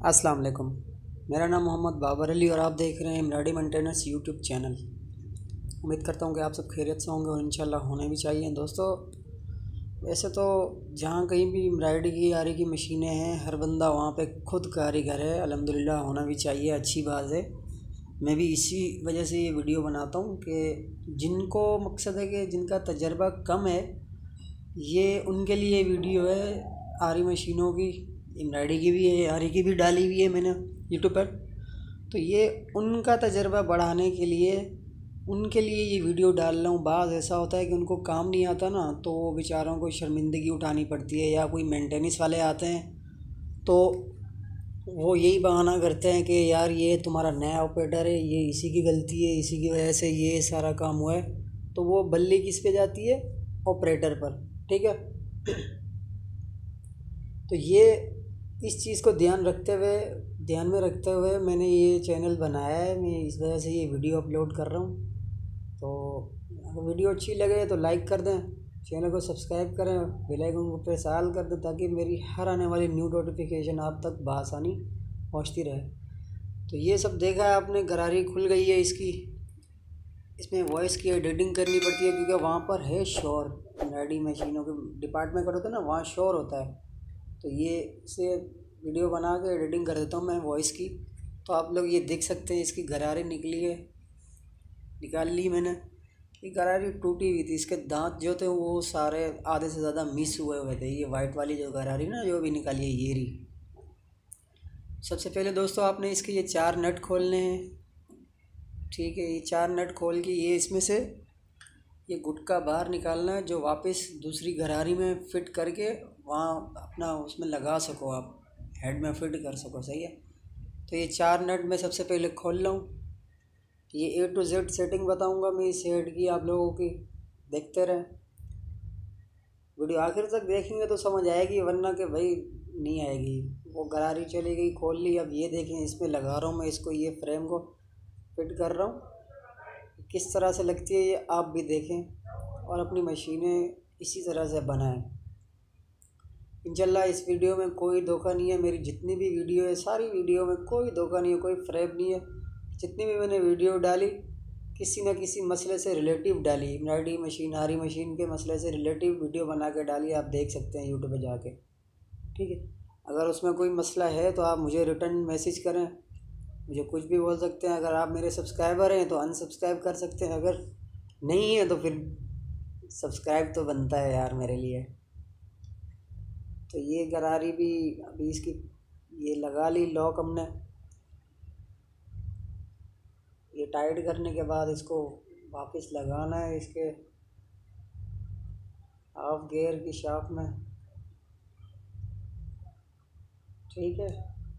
अस्सलाम वालेकुम। मेरा नाम मोहम्मद बाबर अली और आप देख रहे हैं एम्ब्रॉयडरी मेंटेनेंस यूट्यूब चैनल। उम्मीद करता हूँ कि आप सब खैरियत से होंगे और इंशाल्लाह होने भी चाहिए। दोस्तों, वैसे तो जहाँ कहीं भी एम्ब्रॉयडरी की आरी की मशीनें हैं, हर बंदा वहाँ पे खुद कारीगर है। अल्हम्दुलिल्लाह होना भी चाहिए, अच्छी बात है। मैं भी इसी वजह से ये वीडियो बनाता हूँ कि जिनको मकसद है कि जिनका तजर्बा कम है, ये उनके लिए वीडियो है। आरी मशीनों की, एम्ब्रॉयडरी की भी है, आरी की भी डाली हुई है मैंने यूट्यूब पर। तो ये उनका तजर्बा बढ़ाने के लिए, उनके लिए ये वीडियो डाल रहा हूँ। बाज़ ऐसा होता है कि उनको काम नहीं आता ना, तो वो बेचारों को शर्मिंदगी उठानी पड़ती है, या कोई मेंटेनेंस वाले आते हैं तो वो यही बहाना करते हैं कि यार ये तुम्हारा नया ऑपरेटर है, ये इसी की गलती है, इसी की वजह से ये सारा काम हुआ है। तो वो बल्ली किस पे जाती है? ऑपरेटर पर। ठीक है। तो ये इस चीज़ को ध्यान में रखते हुए मैंने ये चैनल बनाया है। मैं इस वजह से ये वीडियो अपलोड कर रहा हूँ। तो अगर वीडियो अच्छी लगे तो लाइक कर दें, चैनल को सब्सक्राइब करें, बेल आइकन को प्रेस ऑल कर दें, ताकि मेरी हर आने वाली न्यू नोटिफिकेशन आप तक बआसानी पहुँचती रहे। तो ये सब देखा है आपने, गरारी खुल गई है इसकी। इसमें वॉइस की एडिटिंग करनी पड़ती है क्योंकि वहाँ पर है शोर। एम्ब्रॉयडरी मशीनों के डिपार्टमेंट का होता है ना, वहाँ शोर होता है। तो ये से वीडियो बना के एडिटिंग कर देता हूँ मैं वॉइस की। तो आप लोग ये देख सकते हैं, इसकी गरारी निकली है, निकाल ली मैंने। ये गरारी टूटी हुई थी, इसके दांत जो थे वो सारे आधे से ज़्यादा मिस हुए हुए थे। ये वाइट वाली जो गरारी ना, जो भी निकाली है ये रही। सबसे पहले दोस्तों आपने इसके ये 4 नट खोलने हैं। ठीक है, ये 4 नट खोल के ये इसमें से ये गुटका बाहर निकालना है, जो वापस दूसरी गरारी में फिट करके वहाँ अपना उसमें लगा सको, आप हेड में फिट कर सको। सही है। तो ये 4 नट मैं सबसे पहले खोल रहा हूँ। ये A to Z सेटिंग बताऊँगा मैं इस हेड की आप लोगों की, देखते रहें। वीडियो आखिर तक देखेंगे तो समझ आएगी, वरना कि भाई नहीं आएगी। वो गरारी चली गई, खोल ली। अब ये देखें, इसमें लगा रहा हूँ मैं इसको, ये फ्रेम को फिट कर रहा हूँ। किस तरह से लगती है ये आप भी देखें और अपनी मशीनें इसी तरह से बनाएं। इंशाल्लाह इस वीडियो में कोई धोखा नहीं है। मेरी जितनी भी वीडियो है, सारी वीडियो में कोई धोखा नहीं है, कोई फ्रेब नहीं है। जितनी भी मैंने वीडियो डाली, किसी न किसी मसले से रिलेटिव डाली। एम्ब्रॉयडरी मशीन, आरी मशीन के मसले से रिलेटिव वीडियो बना के डाली, आप देख सकते हैं यूट्यूब पे जाके। ठीक है। अगर उसमें कोई मसला है तो आप मुझे रिटर्न मैसेज करें, मुझे कुछ भी बोल सकते हैं। अगर आप मेरे सब्सक्राइबर हैं तो अनसब्सक्राइब कर सकते हैं, अगर नहीं है तो फिर सब्सक्राइब तो बनता है यार मेरे लिए। तो ये गरारी भी अभी इसकी ये लगा ली लॉक हमने। ये टाइट करने के बाद इसको वापस लगाना है इसके हाफ गियर की शाफ्ट में। ठीक है।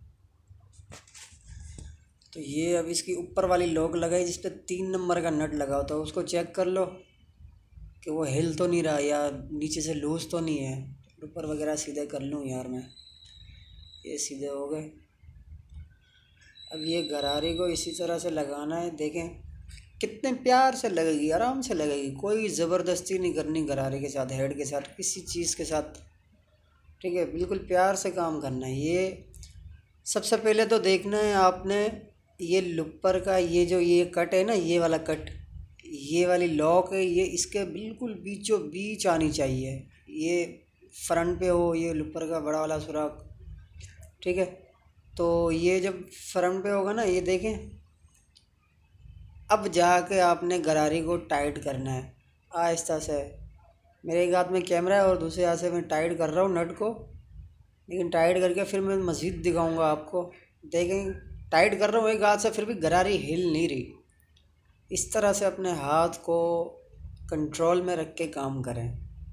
तो ये अब इसकी ऊपर वाली लॉक लगाई, जिस पे 3 नंबर का नट लगा होता है, उसको चेक कर लो कि वो हिल तो नहीं रहा या नीचे से लूज तो नहीं है। ऊपर वगैरह सीधे कर लूँ यार मैं। ये सीधे हो गए। अब ये गरारे को इसी तरह से लगाना है। देखें कितने प्यार से लगेगी, आराम से लगेगी, कोई ज़बरदस्ती नहीं करनी गरारे के साथ, हेड के साथ, किसी चीज़ के साथ। ठीक है, बिल्कुल प्यार से काम करना है। ये सबसे पहले तो देखना है आपने, ये लुपर का ये जो ये कट है ना, ये वाला कट, ये वाली लॉक है, ये इसके बिल्कुल बीचों बीच आनी चाहिए। ये फ्रंट पे हो, ये लुपर का बड़ा वाला सुराख। ठीक है। तो ये जब फ्रंट पे होगा ना, ये देखें, अब जाके आपने गरारी को टाइट करना है आहिस्ता से। मेरे एक हाथ में कैमरा है और दूसरे हाथ से मैं टाइट कर रहा हूँ नट को, लेकिन टाइट करके फिर मैं मज़ीद दिखाऊंगा आपको। देखें, टाइट कर रहा हूँ एक हाथ से, फिर भी गरारी हिल नहीं रही। इस तरह से अपने हाथ को कंट्रोल में रख के काम करें।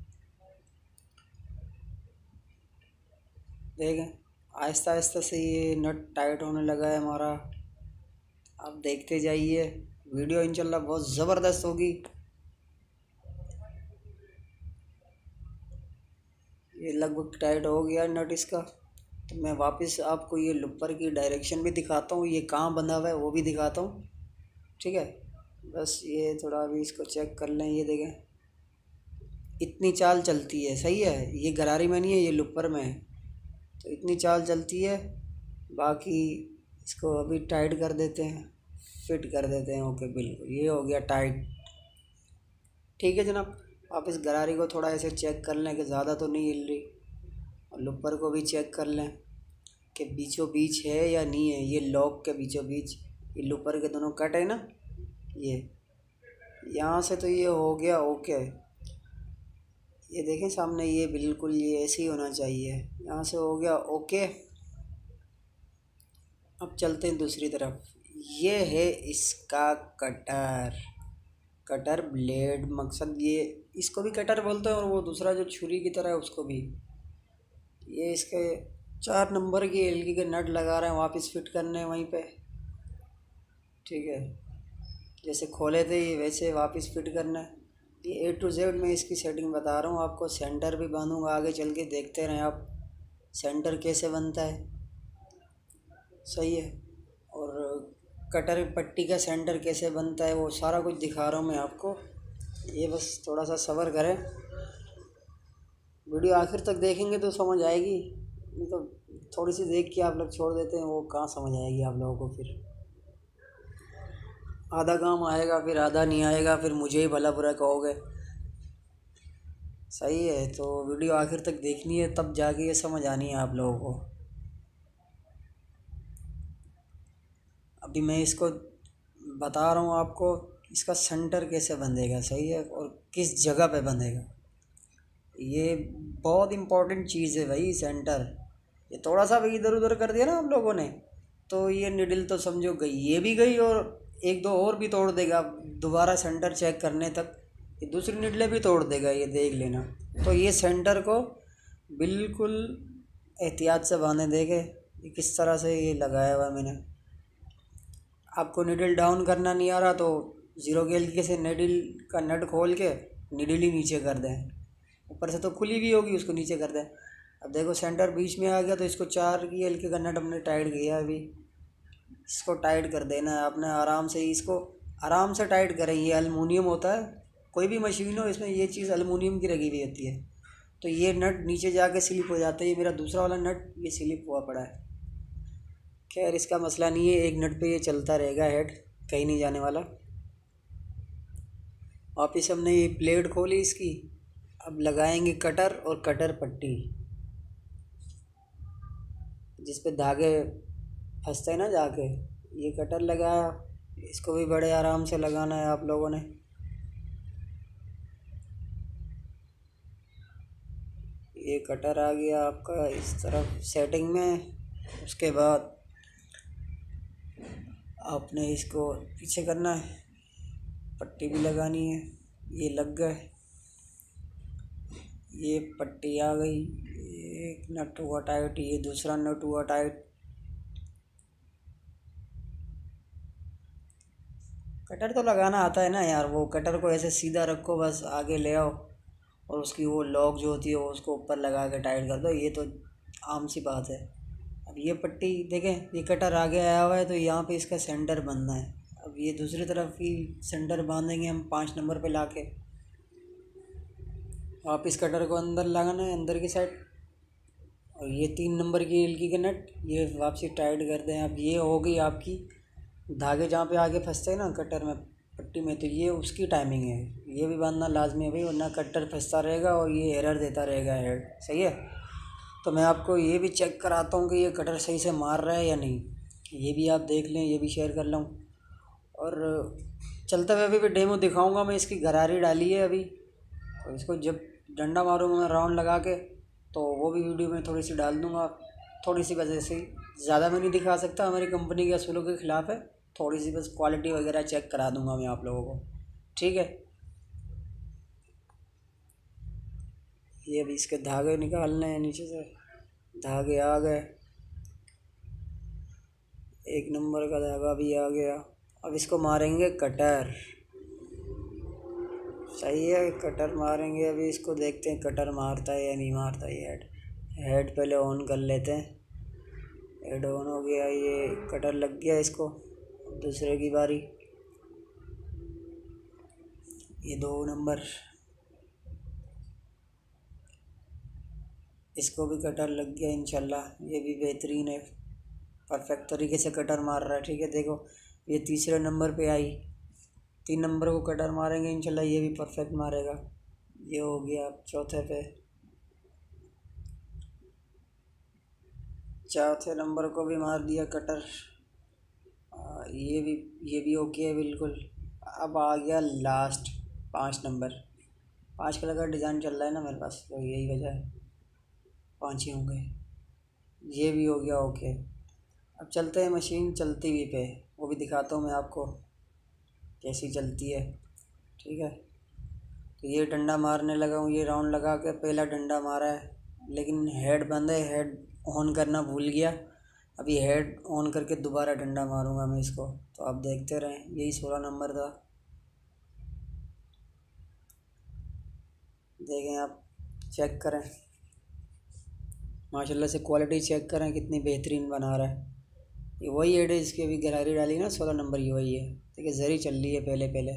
देखें आहिस्ता आहिस्ता से ये नट टाइट होने लगा है हमारा। आप देखते जाइए, वीडियो इंशाल्लाह बहुत ज़बरदस्त होगी। ये लगभग टाइट हो गया नट इसका। तो मैं वापस आपको ये लुपर की डायरेक्शन भी दिखाता हूँ, ये कहाँ बंधा हुआ है वो भी दिखाता हूँ। ठीक है। बस ये थोड़ा अभी इसको चेक कर लें। ये देखें, इतनी चाल चलती है। सही है, ये गरारी में नहीं है, ये लुपर में है। तो इतनी चाल चलती है। बाकी इसको अभी टाइट कर देते हैं, फिट कर देते हैं। ओके, बिल्कुल ये हो गया टाइट। ठीक है जनाब, आप इस गरारी को थोड़ा ऐसे चेक कर लें कि ज़्यादा तो नहीं हिल रही, और लुपर को भी चेक कर लें कि बीचों बीच है या नहीं है। ये लॉक के बीचों बीच ये लुपर के दोनों कट है ना, ये यहाँ से तो ये हो गया ओके। ये देखें सामने, ये बिल्कुल ये ऐसे ही होना चाहिए। यहाँ से हो गया ओके। अब चलते हैं दूसरी तरफ। ये है इसका कटर, कटर ब्लेड, मकसद ये इसको भी कटर बोलते हैं, और वो दूसरा जो छुरी की तरह है उसको भी। ये इसके 4 नंबर की एलगी के नट लगा रहे हैं, वापस फिट करने हैं वहीं पे। ठीक है, जैसे खोले थे ये वैसे वापस फिट करना है। ये A to Z मैं इसकी सेटिंग बता रहा हूँ आपको। सेंटर भी बांधूंगा, आगे चल के देखते रहें आप सेंटर कैसे बनता है। सही है, और कटर पट्टी का सेंटर कैसे बनता है वो सारा कुछ दिखा रहा हूँ मैं आपको। ये बस थोड़ा सा सब्र करें, वीडियो आखिर तक देखेंगे तो समझ आएगी, नहीं तो थोड़ी सी देख के आप लोग छोड़ देते हैं, वो कहाँ समझ आएगी आप लोगों को। फिर आधा काम आएगा, फिर आधा नहीं आएगा, फिर मुझे ही भला बुरा कहोगे। सही है, तो वीडियो आखिर तक देखनी है, तब जाके ये समझ आनी है आप लोगों को। अभी मैं इसको बता रहा हूँ आपको, इसका सेंटर कैसे बंधेगा, सही है, और किस जगह पे बंधेगा। ये बहुत इम्पोर्टेंट चीज़ है भाई, सेंटर। ये थोड़ा सा भी इधर उधर कर दिया ना आप लोगों ने, तो ये निडल तो समझो गई, ये भी गई, और एक दो और भी तोड़ देगा दोबारा सेंटर चेक करने तक। ये दूसरी निडलें भी तोड़ देगा, ये देख लेना। तो ये सेंटर को बिल्कुल एहतियात से बांधे। देखे ये किस तरह से ये लगाया हुआ है मैंने। आपको निडल डाउन करना नहीं आ रहा तो ज़ीरो गेल के से निडल का नट खोल के निडल ही नीचे कर दें, ऊपर से तो खुली भी होगी, उसको नीचे कर दें। अब देखो सेंटर बीच में आ गया, तो इसको 4 की एल के का नट हमने टाइट किया। अभी इसको टाइट कर देना है आपने आराम से ही, इसको आराम से टाइट करें। ये एलुमिनियम होता है, कोई भी मशीन हो इसमें ये चीज़ एलुमिनियम की लगी हुई होती है, तो ये नट नीचे जाके स्लिप हो जाता है। ये मेरा दूसरा वाला नट ये स्लिप हुआ पड़ा है। खैर इसका मसला नहीं है, एक नट पे ये चलता रहेगा, हेड कहीं नहीं जाने वाला। वापिस हमने ये प्लेट खोली इसकी, अब लगाएंगे कटर और कटर पट्टी, जिस पे धागे फंसते हैं ना जाके। ये कटर लगाया, इसको भी बड़े आराम से लगाना है आप लोगों ने। ये कटर आ गया आपका इस तरफ सेटिंग में। उसके बाद आपने इसको पीछे करना है, पट्टी भी लगानी है। ये लग गए, ये पट्टी आ गई, एक नट हुआ टाइट, ये दूसरा नट हुआ टाइट। कटर तो लगाना आता है ना यार, वो कटर को ऐसे सीधा रखो, बस आगे ले आओ, और उसकी वो लॉक जो होती है वो उसको ऊपर लगा के टाइट कर दो, ये तो आम सी बात है। अब ये पट्टी देखें, ये कटर आगे आया हुआ है, तो यहाँ पे इसका सेंटर बनना है। अब ये दूसरी तरफ ही सेंटर बांधेंगे हम 5 नंबर पे लाके। वापिस कटर को अंदर लगाना है, अंदर की साइड, और ये 3 नंबर की एलकी के नट ये वापसी टाइट कर दें। अब ये हो गई आपकी धागे जहाँ पे आगे फंसते हैं ना कटर में पट्टी में, तो ये उसकी टाइमिंग है। ये भी बांधना लाजमी है भाई, वरना कटर फंसता रहेगा और ये एरर देता रहेगा हेड। सही है, तो मैं आपको ये भी चेक कराता हूँ कि ये कटर सही से मार रहा है या नहीं, ये भी आप देख लें, ये भी शेयर कर लूँ। और चलते हुए अभी भी डेमो दिखाऊँगा मैं। इसकी गरारी डाली है अभी, और इसको जब डंडा मारूँगा मैं राउंड लगा के, तो वो भी वीडियो में थोड़ी सी डाल दूँगा। थोड़ी सी वजह से ज़्यादा मैं नहीं दिखा सकता, हमारी कंपनी के असूलों के ख़िलाफ़ है। थोड़ी सी बस क्वालिटी वगैरह चेक करा दूँगा मैं आप लोगों को। ठीक है, ये अभी इसके धागे निकालने हैं नीचे से। धागे आ गए, 1 नंबर का धागा भी आ गया। अब इसको मारेंगे कटर। सही है, कटर मारेंगे अभी। इसको देखते हैं कटर मारता है या नहीं मारता। ये हेड हेड पहले ऑन कर लेते हैं। हेड ऑन हो गया, ये कटर लग गया इसको। दूसरे की बारी, ये 2 नंबर, इसको भी कटर लग गया इंशाल्लाह, ये भी बेहतरीन है। परफेक्ट तरीके से कटर मार रहा है। ठीक है, देखो ये तीसरे नंबर पे आई, 3 नंबर को कटर मारेंगे इंशाल्लाह ये भी परफेक्ट मारेगा। ये हो गया चौथे पे, चौथे नंबर को भी मार दिया कटर। ये भी ओके है बिल्कुल। अब आ गया लास्ट 5 नंबर। 5 कलर का डिज़ाइन चल रहा है ना मेरे पास, तो यही वजह है 5 ही होंगे। ये भी हो गया ओके। अब चलते हैं मशीन चलती हुई पे, वो भी दिखाता हूँ मैं आपको कैसी चलती है। ठीक है, तो ये डंडा मारने लगा हूँ, ये राउंड लगा के पहला डंडा मारा है, लेकिन हेड बंद है, हेड ऑन करना भूल गया। अभी हेड ऑन करके दोबारा डंडा मारूंगा मैं इसको, तो आप देखते रहें। यही 16 नंबर था, देखें आप, चेक करें माशाल्लाह से, क्वालिटी चेक करें कितनी बेहतरीन बना रहा है। ये वही हेड है, इसकी अभी गहराई डाली ना 16 नंबर, ये वही है। देखिए जरी चल रही है पहले पहले।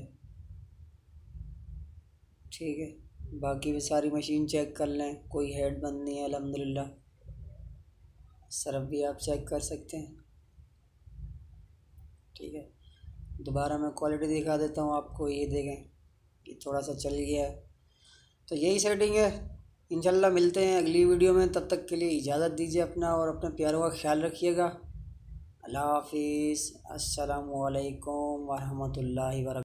ठीक है, बाकी भी सारी मशीन चेक कर लें, कोई हेड बंद नहीं है अल्हम्दुलिल्लाह। सरफ भी आप चेक कर सकते हैं। ठीक है, दोबारा मैं क्वालिटी दिखा देता हूँ आपको, ये देखें ये थोड़ा सा चल गया है। तो यही सेटिंग है। इंशाल्लाह मिलते हैं अगली वीडियो में, तब तक के लिए इजाज़त दीजिए अपना और अपने प्यारों का ख्याल रखिएगा। अल्लाह हाफिज़, अस्सलामु अलैकुम वरहमतुल्लाहि वबरकातुहू।